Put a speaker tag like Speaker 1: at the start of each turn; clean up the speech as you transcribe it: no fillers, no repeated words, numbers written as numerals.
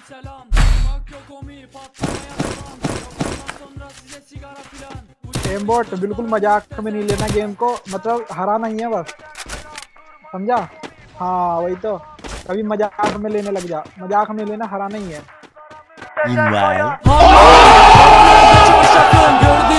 Speaker 1: Aimbot बिल्कुल मजाक में नहीं लेना गेम को, मतलब हराना ही है बस, समझा? हाँ वही तो, कभी मजाक में लेने लग जा, मजाक में लेना, हराना ही है।